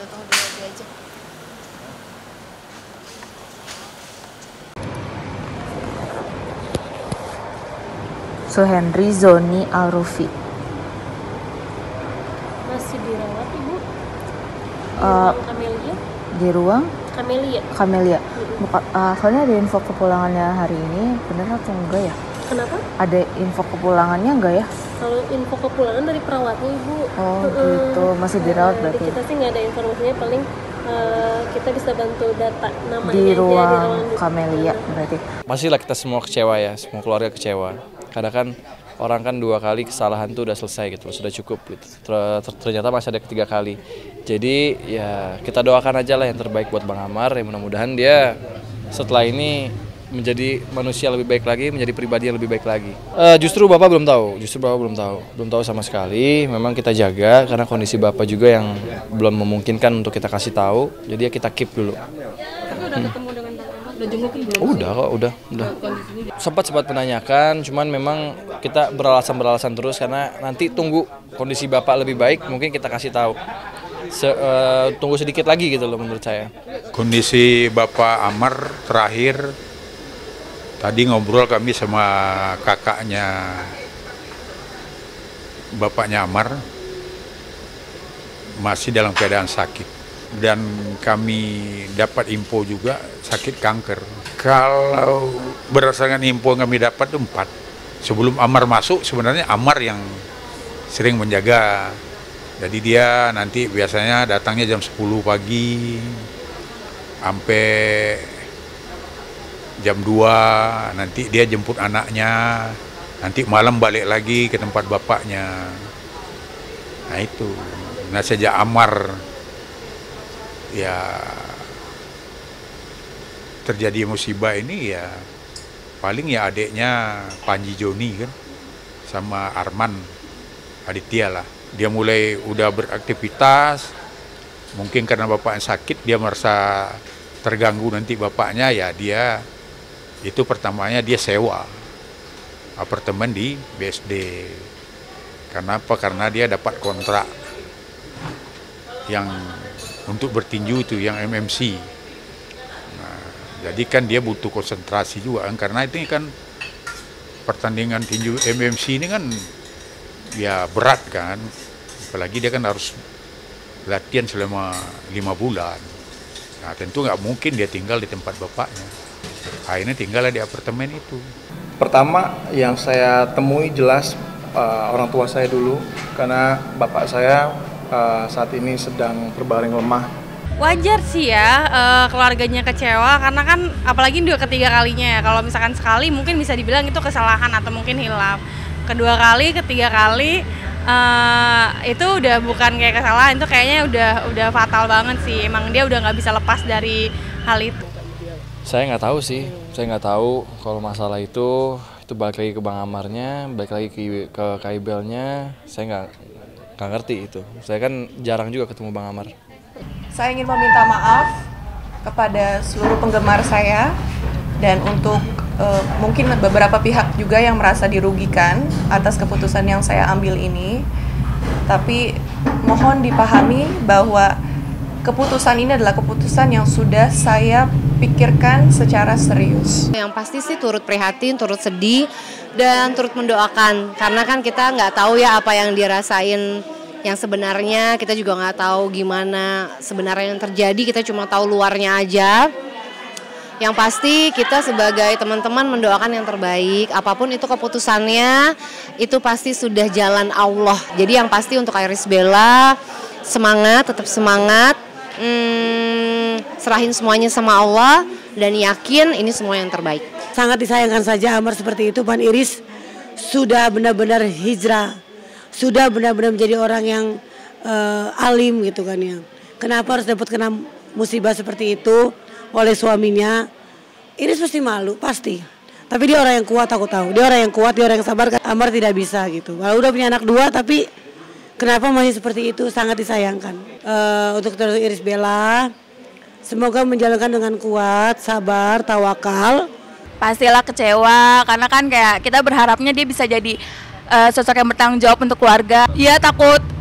tahu dia aja. Suhendri Zoni Alrufi. Masih dirawat Ibu? Di ruang Kamelia. Soalnya ada info kepulangannya hari ini, bener atau enggak ya? Kenapa? Ada info kepulangannya enggak ya? Kalau info kepulangan dari perawatnya Ibu. Oh gitu, masih dirawat berarti? Kita sih nggak ada informasinya, paling kita bisa bantu data namanya di aja ruang Kamelia berarti. Pastilah kita semua kecewa ya, semua keluarga kecewa. Karena kan orang kan 2 kali kesalahan tuh udah selesai gitu, sudah cukup gitu. Ternyata masih ada ketiga kali. Jadi ya kita doakan aja lah yang terbaik buat Bang Amar. Ya mudah-mudahan dia setelah ini menjadi manusia lebih baik lagi, menjadi pribadi yang lebih baik lagi. Justru Bapak belum tahu sama sekali. Memang kita jaga karena kondisi Bapak juga yang belum memungkinkan untuk kita kasih tahu. Jadi ya kita keep dulu. Tapi udah ketemu dengan Bang Amar, udah jengukin belum? Udah kok, udah. Sempat menanyakan, cuman memang kita beralasan terus karena nanti tunggu kondisi Bapak lebih baik, mungkin kita kasih tahu. Tunggu sedikit lagi gitu loh menurut saya. Kondisi Bapak Amar terakhir tadi ngobrol kami sama kakaknya bapaknya Amar, masih dalam keadaan sakit. Dan kami dapat info juga sakit kanker. Kalau berdasarkan info yang kami dapat 4. Sebelum Amar masuk sebenarnya Amar yang sering menjaga. Jadi dia nanti biasanya datangnya jam 10 pagi sampai jam 2, nanti dia jemput anaknya, nanti malam balik lagi ke tempat bapaknya. Nah itu, nah sejak Amar ya terjadi musibah ini ya paling ya adiknya Panji Joni kan sama Arman Aditya lah. Dia mulai udah beraktivitas, mungkin karena bapaknya sakit dia merasa terganggu nanti bapaknya, ya dia itu pertamanya dia sewa apartemen di BSD. Kenapa? Karena dia dapat kontrak yang untuk bertinju itu, yang MMC. Nah, jadi kan dia butuh konsentrasi juga kan, karena ini kan pertandingan tinju MMC ini kan ya berat kan, apalagi dia kan harus latihan selama 5 bulan. Nah tentu nggak mungkin dia tinggal di tempat bapaknya, akhirnya tinggal di apartemen itu. Pertama yang saya temui jelas orang tua saya dulu, karena bapak saya saat ini sedang berbaring lemah. Wajar sih ya keluarganya kecewa, karena kan apalagi ini udah ketiga kalinya ya. Kalau misalkan sekali mungkin bisa dibilang itu kesalahan atau mungkin hilaf. Kedua kali, ketiga kali itu udah bukan kayak kesalahan, itu kayaknya udah fatal banget sih. Emang dia udah nggak bisa lepas dari hal itu. Saya nggak tahu sih, saya nggak tahu kalau masalah itu balik lagi ke Bang Amarnya, balik lagi ke Kaibelnya. Saya nggak ngerti itu. Saya kan jarang juga ketemu Bang Amar. Saya ingin meminta maaf kepada seluruh penggemar saya dan untuk mungkin beberapa pihak juga yang merasa dirugikan atas keputusan yang saya ambil ini. Tapi mohon dipahami bahwa keputusan ini adalah keputusan yang sudah saya pikirkan secara serius. Yang pasti sih turut prihatin, turut sedih, dan turut mendoakan. Karena kan kita nggak tahu ya apa yang dirasain yang sebenarnya, kita juga nggak tahu gimana sebenarnya yang terjadi, kita cuma tahu luarnya aja. Yang pasti kita sebagai teman-teman mendoakan yang terbaik, apapun itu keputusannya, itu pasti sudah jalan Allah. Jadi yang pasti untuk Iris Bella, semangat, tetap semangat, serahin semuanya sama Allah, dan yakin ini semua yang terbaik. Sangat disayangkan saja Amar seperti itu, Pan Iris sudah benar-benar hijrah, sudah benar-benar menjadi orang yang alim gitu kan ya. Kenapa harus dapat kena musibah seperti itu oleh suaminya? Iris pasti malu, pasti. Tapi dia orang yang kuat, aku tahu. Dia orang yang kuat, dia orang yang sabar. Amar tidak bisa gitu. Kalau udah punya anak 2, tapi kenapa masih seperti itu? Sangat disayangkan. Untuk terus Iris Bella, semoga menjalankan dengan kuat, sabar, tawakal. Pastilah kecewa, karena kan kayak kita berharapnya dia bisa jadi sosok yang bertanggung jawab untuk keluarga. Iya takut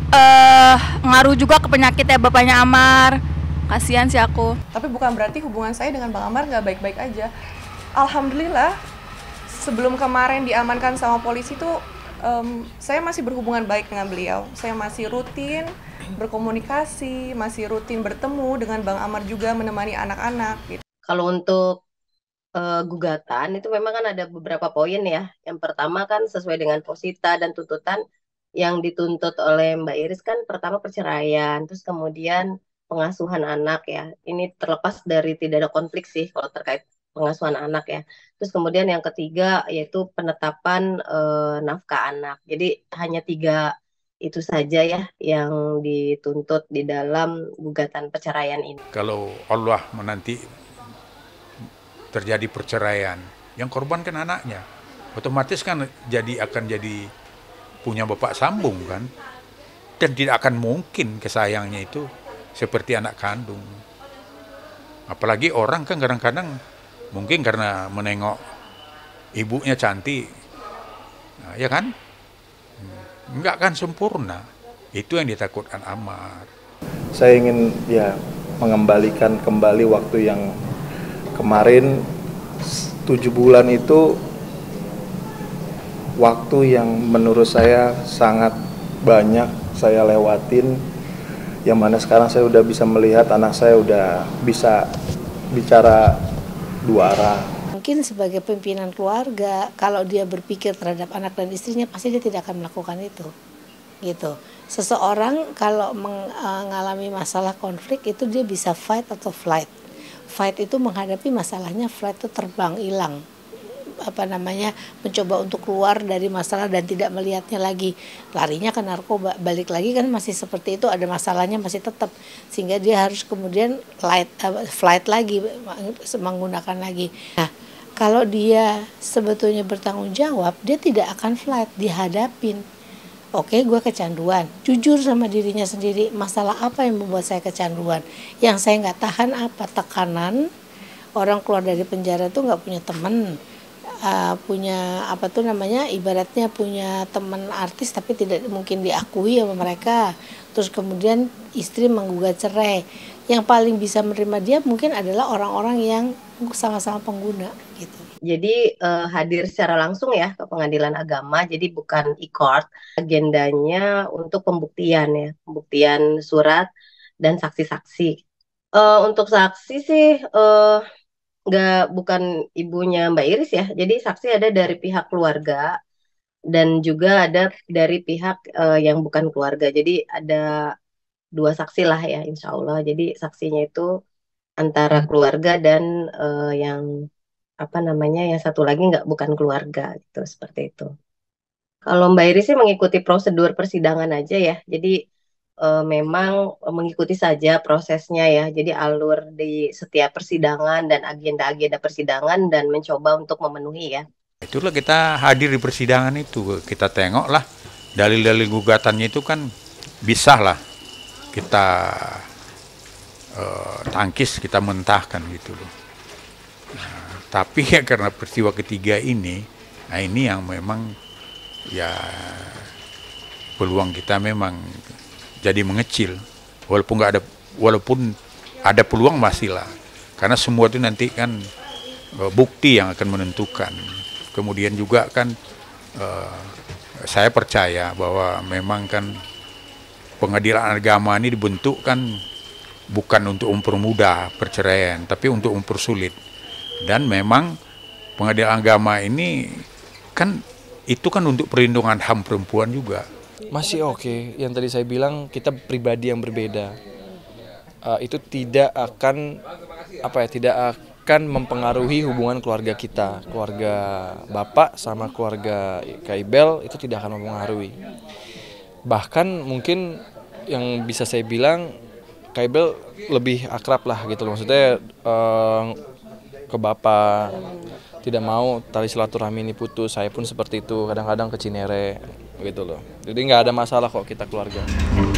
ngaruh juga ke penyakit ya bapaknya Amar. Kasihan sih aku. Tapi bukan berarti hubungan saya dengan Bang Amar nggak baik-baik aja. Alhamdulillah, sebelum kemarin diamankan sama polisi tuh, saya masih berhubungan baik dengan beliau. Saya masih rutin berkomunikasi, masih rutin bertemu dengan Bang Amar juga menemani anak-anak gitu. Kalau untuk gugatan itu memang kan ada beberapa poin ya. Yang pertama kan sesuai dengan posita dan tuntutan yang dituntut oleh Mbak Iris kan pertama perceraian, terus kemudian pengasuhan anak ya. Ini terlepas dari tidak ada konflik sih kalau terkait pengasuhan anak ya. Terus kemudian yang ketiga yaitu penetapan nafkah anak. Jadi hanya 3 itu saja ya yang dituntut di dalam gugatan perceraian ini. Kalau Allah menanti terjadi perceraian, yang korban kan anaknya, otomatis kan akan jadi punya bapak sambung kan, dan tidak akan mungkin kesayangnya itu seperti anak kandung. Apalagi orang kan kadang-kadang mungkin karena menengok ibunya cantik, nah, ya kan, enggak kan sempurna. Itu yang ditakutkan Amar. Saya ingin ya mengembalikan kembali waktu yang kemarin. 7 bulan itu waktu yang menurut saya sangat banyak saya lewatin, yang mana sekarang saya udah bisa melihat anak saya udah bisa bicara 2 arah. Mungkin sebagai pimpinan keluarga, kalau dia berpikir terhadap anak dan istrinya, pasti dia tidak akan melakukan itu. Gitu. Seseorang kalau mengalami masalah konflik itu dia bisa fight atau flight. Fight itu menghadapi masalahnya, flight itu terbang, hilang. Mencoba untuk keluar dari masalah dan tidak melihatnya lagi. Larinya ke narkoba, balik lagi kan masih seperti itu, ada masalahnya masih tetap. Sehingga dia harus kemudian flight lagi, menggunakan lagi. Nah, kalau dia sebetulnya bertanggung jawab, dia tidak akan flight, dihadapin. Oke, gue kecanduan. Jujur sama dirinya sendiri, masalah apa yang membuat saya kecanduan? Yang saya nggak tahan apa? Tekanan. Orang keluar dari penjara tuh nggak punya teman, ibaratnya punya teman artis tapi tidak mungkin diakui sama mereka. Terus kemudian istri menggugat cerai. Yang paling bisa menerima dia mungkin adalah orang-orang yang sama-sama pengguna gitu. Jadi hadir secara langsung ya ke pengadilan agama, jadi bukan e-court. Agendanya untuk pembuktian ya, pembuktian surat dan saksi-saksi. Untuk saksi sih bukan ibunya Mbak Iris ya, jadi saksi ada dari pihak keluarga dan juga ada dari pihak yang bukan keluarga. Jadi ada 2 saksi lah ya insya Allah. Jadi saksinya itu antara keluarga dan yang satu lagi bukan keluarga gitu, seperti itu. Kalau Mbak Iris sih mengikuti prosedur persidangan aja ya, jadi memang mengikuti saja prosesnya ya, jadi alur di setiap persidangan dan agenda-agenda persidangan dan mencoba untuk memenuhi ya. Itulah kita hadir di persidangan itu, kita tengok lah dalil-dalil gugatannya itu kan bisa lah kita tangkis, kita mentahkan gitu loh. Tapi ya karena peristiwa ketiga ini, nah ini yang memang ya peluang kita memang jadi mengecil. Walaupun ada peluang masih lah. Karena semua itu nanti kan bukti yang akan menentukan. Kemudian juga kan saya percaya bahwa memang kan pengadilan agama ini dibentuk kan bukan untuk mempermudah perceraian, tapi untuk mempersulit. Dan memang pengadilan agama ini kan itu kan untuk perlindungan HAM perempuan juga. Masih oke. Yang tadi saya bilang kita pribadi yang berbeda. Itu tidak akan mempengaruhi hubungan keluarga kita. Keluarga Bapak sama keluarga Kak Ibel itu tidak akan mempengaruhi. Bahkan mungkin yang bisa saya bilang Kak Ibel lebih akrab lah gitu loh. Maksudnya ke Bapak, tidak mau tali silaturahmi ini putus. Saya pun seperti itu, kadang-kadang ke Cinere gitu loh. Jadi nggak ada masalah kok kita keluarga.